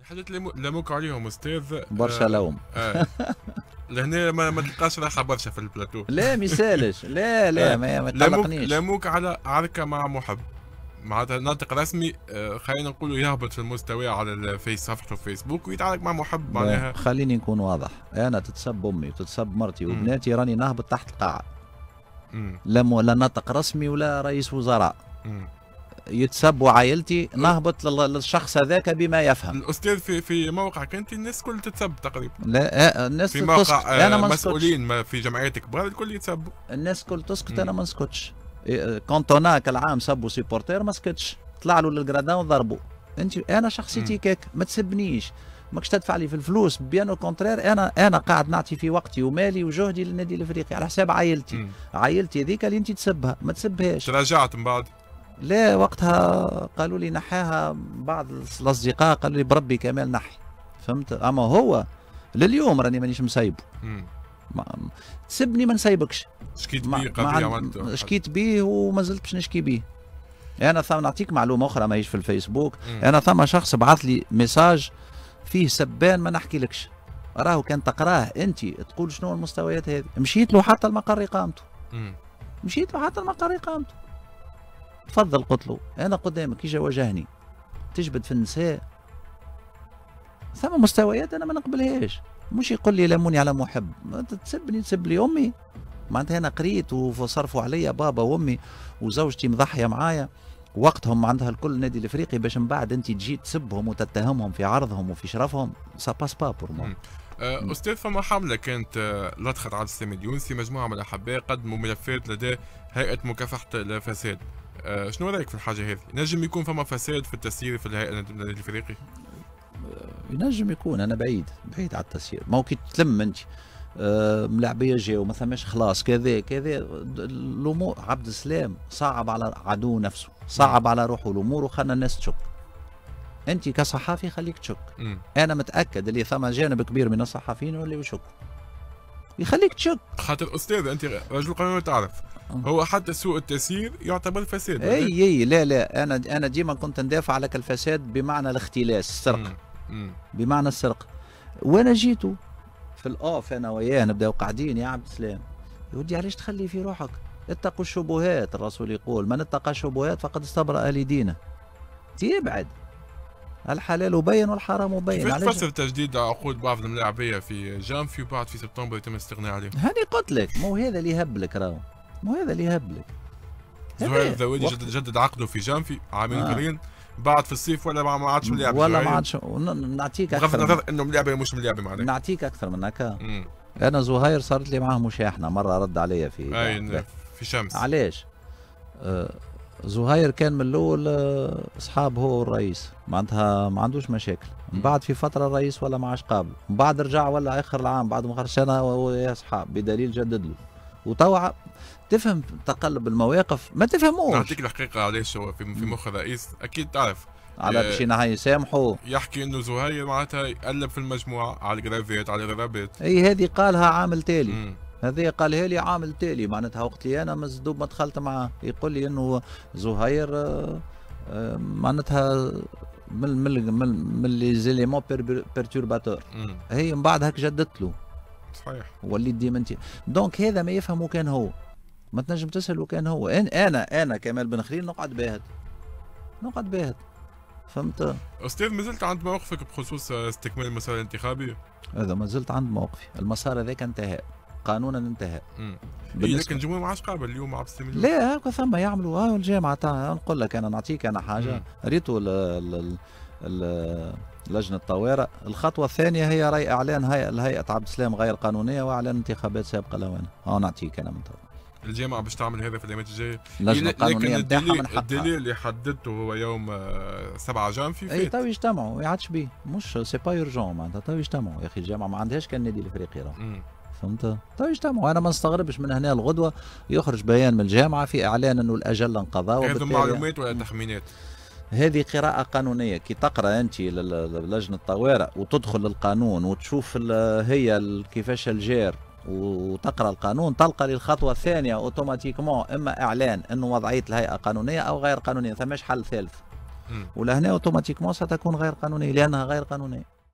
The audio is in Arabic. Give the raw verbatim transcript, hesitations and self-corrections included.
حاجات اللي لاموك عليهم استاذ برشا لوم. آه. لهنا ما, ما تلقاش راحه برشا في البلاتو. لا ما يسالش لا لا ما يقلقنيش. لاموك على عركه مع محب معناتها ناطق رسمي، آه خلينا نقولوا يهبط في المستوى على الفيس صفحته في فيسبوك ويتعارك مع محب معناها. خليني نكون واضح، انا تتسب امي وتتسب مرتي وبناتي راني نهبط تحت القاعه. لا لا ناطق رسمي ولا رئيس وزراء. مم. يتسب عائلتي نهبط للشخص هذاك بما يفهم. الاستاذ في في موقعك انت الناس الكل تتسب تقريبا. لا الناس في موقع آه انا ما مسؤولين في جمعيات كبار الكل يتسبوا. الناس الكل تسكت. انا ما نسكتش. كونتونا كالعام سبوا سيبورتير ما سكتش، طلع له للجرادان وضربوا. انت انا شخصيتي كيك ما تسبنيش، ماكش تدفع لي في الفلوس بيان كونترير. انا انا قاعد نعطي في وقتي ومالي وجهدي للنادي الافريقي على حساب عائلتي. مم. عائلتي هذيك اللي انت تسبها ما تسبهاش. تراجعت من بعد؟ لا وقتها قالوا لي نحاها بعض الاصدقاء، قالوا لي بربي كمال نحي، فهمت. اما هو لليوم راني مانيش مسيبه. تسبني ما نسيبكش. شكيت بيه قبل عملت شكيت بيه وما زلت باش نشكي بيه. انا ثم نعطيك معلومه اخرى ماهيش في الفيسبوك. مم. انا ثم شخص بعث لي ميساج فيه سبان ما نحكي لكش، راهو كان تقراه انت تقول شنو المستويات هذه. مشيت له حتى المقر اقامته. مشيت له حتى المقر اقامته. تفضل قلت له انا قدامك يجي واجهني تجبد في النساء. ثم مستويات انا ما نقبلهاش. مش يقول لي لموني على محب، تسبني تسب لي امي. معناتها انا قريت وصرفوا عليا بابا وامي وزوجتي مضحيه معايا وقتهم عندها الكل النادي الافريقي، باش من بعد انت تجي تسبهم وتتهمهم في عرضهم وفي شرفهم. سا باس با بور مو. استاذ فما حمله كانت لدخل عبد السلام اليونسي، مجموعه من الاحباء قدموا ملفات لدى هيئه مكافحه الفساد. أه شنو رايك في الحاجه هذه؟ نجم يكون فما فساد في التسيير في الهيئه النادي الافريقي؟ ينجم يكون. انا بعيد بعيد على التسيير. ما هو كي تلم انت أه ملاعبيه جاو ما ثماش خلاص كذا كذا الامور. عبد السلام صعب على عدو نفسه، صعب على روحه الامور وخلنا الناس تشك. انت كصحافي خليك تشك. م. انا متاكد اللي ثم جانب كبير من الصحفيين اللي يشك يخليك تشك. خاطر استاذ انت رجل قانون تعرف هو حتى سوء التسيير يعتبر فساد. اي اي لا لا انا انا ديما كنت ندافع على الفساد بمعنى الاختلاس السرقه. بمعنى السرقه. وانا جيتو في الاوف انا وياه نبداو قاعدين يا عبد السلام يا ودي علاش تخلي في روحك؟ اتقوا الشبهات. الرسول يقول من اتقى الشبهات فقد استبرأ لدينه. تبعد الحلال بين والحرام بين. كيفاش تفسر تجديد عقود بعض الملاعبيه في جانفي وبعد في سبتمبر يتم الاستغناء عليهم؟ هاني قلت لك مو هذا اللي يهبلك راهو، مو هذا اللي يهبلك. زهير الذويدي جدد, جدد عقده في جانفي عامين اخرين آه. بعد في الصيف ولا ما عادش ملاعب ولا ما عادش. نعطيك اكثر بغض النظر انه ملاعب مش ملاعب معناها. نعطيك اكثر من هكا. انا زهير صارت لي معاه مشاحنه مره رد عليا في اي في شمس. علاش؟ آه زهير كان من الاول اصحاب هو والرئيس معناتها ما عندوش مشاكل. من بعد في فتره الرئيس ولا ما عادش قابل، من بعد رجع ولا اخر العام بعد ما خرج سنه ويا اصحاب بدليل جدد له. وتوا تفهم تقلب المواقف ما تفهموش. نعطيك الحقيقه علاش هو في مخ الرئيس اكيد تعرف على باش ينهي يسامحوا. يحكي انه زهير معناتها يقلب في المجموعه على الجرافات على الغرابات. اي هذه قالها عامل تالي. هذه قالها لي عامل تالي معناتها وقت اللي انا مصدوب ما دخلت معاه يقول لي انه زهير معناتها من من من, من لي زيليمون بيرتورباتور. هي من بعد هك جددت له. صحيح. وليت ديما انت دونك هذا ما يفهمه كان هو. ما تنجم تسأله كان هو. انا انا كمال بن خليل نقعد باهت نقعد باهت فهمت. استاذ ما زلت عند موقفك بخصوص استكمال المسار الانتخابي؟ هذا ما زلت عند موقفي. المسار هذاك انتهى قانونا انتهى. امم لكن الجمهور ما عادش قابل اليوم عبد السلام. لا هكا ثم يعملوا ها الجامعه تاع نقول لك انا نعطيك انا حاجه ريتوا لجنه الطوارئ. الخطوه الثانيه هي راي اعلان هيئه الهيئه عبد السلام غير قانونيه واعلان انتخابات سابقه لوين. ها نعطيك انا من طرف. الجامعه باش تعمل هذا في الايامات الجايه. اللجنه القانونيه نتاعها من حقها. الدليل اللي حددته هو يوم سبعة جانفي. اي تو يجتمعوا ما يعادش بيه مش سي با يورجون معناتها تو يجتمعوا يا اخي. الجامعه ما عندهاش كان النادي الافريقي راه فهمت. تو يجتمعوا. انا ما نستغربش من هنا الغدوه يخرج بيان من الجامعه في اعلان انه الاجل انقضى. هذه معلومات ولا تخمينات؟ هذه قراءة قانونية. كي تقرأ أنت لجنة الطوارئ وتدخل للقانون وتشوف هي كيفاش الجير وتقرأ القانون تلقى للخطوة الثانية اوتوماتيكمون إما إعلان أنه وضعية الهيئة قانونية أو غير قانونية. ثماش حل ثالث. ولهنا اوتوماتيكمون ستكون غير قانونيه لانها غير قانونيه.